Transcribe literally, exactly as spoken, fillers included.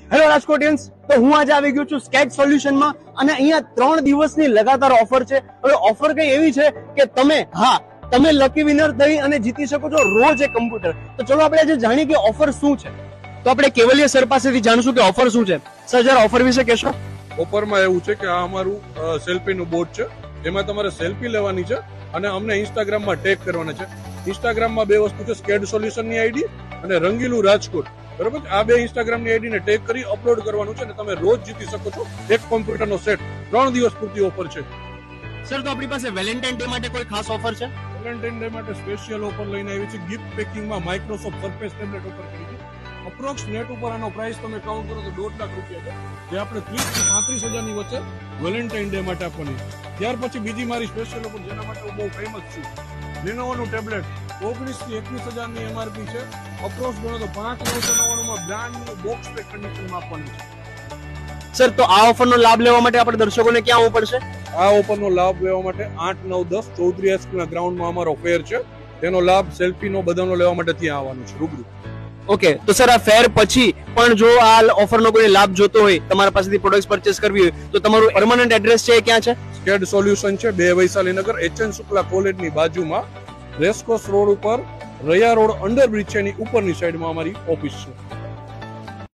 Hello Rajkotians, તો હું આજે આવી ગયો છું સ્કેચ સોલ્યુશનમાં અને અહીંયા ત્રણ દિવસની લગાતાર ઓફર છે. હવે ઓફર કઈ એવી છે કે તમે હા તમે લકી વિનર થઈ અને જીતી શકો છો રોજ એક કમ્પ્યુટર. તો ચલો આપણે આજે જાણીએ કે ઓફર શું છે. તો આપણે કેવલિયા સર પાસેથી જાણશું કે ઓફર શું છે. સર જરા ઓફર વિશે કહેશો. ઓફરમાં એવું છે કે આ અમારું સેલ્ફીનું બોર્ડ છે, જેમાં તમારે સેલ્ફી લેવાની છે અને અમને ઇન્સ્ટાગ્રામમાં ટેગ કરવાના છે. ઇન્સ્ટાગ્રામમાં બે વસ્તુ છે, સ્કેડ સોલ્યુશનની આઈડી અને રંગીલું રાજકોટ. બરોબર, આ બે ઇન્સ્ટાગ્રામની આઈડી ને ટેગ કરી અપલોડ કરવાનું છે અને તમે રોજ જીતી શકો છો એક કોમ્પ્યુટરનો સેટ. ત્રણ દિવસ પૂરતી ઓફર છે. સર, તો આપણી પાસે વેલેન્ટાઇન ડે માટે કોઈ ખાસ ઓફર છે? વેલેન્ટાઇન ડે માટે સ્પેશિયલ ઓફર લઈને આવી છે. ગિફ્ટ પેકિંગમાં માઇક્રોસોફ્ટ સરફેસ ટેબ્લેટ ઓફર કરી છે. અપ્રોક્સ નેટ ઉપર આનો પ્રાઇસ તમે કાઉન્ટ કરો તો દોઢ લાખ રૂપિયા છે, જે આપણે ત્રીસ થી પાંત્રીસ હજારની વચ્ચે વેલેન્ટાઇન ડે માટે આપવાની. ત્યાર પછી બીજી મારી સ્પેશિયલ ઓફર, જેના માટે હું બહુ ફેમસ છું, લિનોવોનું ટેબ્લેટ ઓગણીસ થી એકવીસ હજારની એમઆરપી છે. અપ્રોક્સ ગણો તો પાંચ નવસો નવ્વાણું બ્રાન્ડ નું બોક્સ પેક કન્ડિશનમાં આપવાની છે. સર, તો આ ઓફરનો લાભ લેવા માટે આપણે દર્શકોને ક્યાં આવવું પડશે? આ ઓફરનો લાભ લેવા માટે આઠ નવ દસ ચૌધરી હાઈસ્કૂલના ગ્રાઉન્ડમાં અમારો ફેર છે. તેનો લાભ સેલ્ફીનો બધાનો લેવા માટે ત્યાં આવવાનું છે રૂબરૂ. ઓકે, તો સર આ ફેર પછી પણ જો આ ઓફરનો કોઈ લાભ જોતો હોય, તમારા પાસેથી પ્રોડક્ટ્સ પરચેસ કરવી હોય, તો તમારું પરમનન્ટ એડ્રેસ છે ક્યાં છે? સ્કેડ સોલ્યુશન છે, બે વૈશાલીનગર, એચએન શુક્લા કોલેજની બાજુમાં, રેસકોર્સ રોડ ઉપર, રયા રોડ અંડરબ્રિજ છે, એની ઉપરની સાઈડમાં અમારી ઓફિસ છે.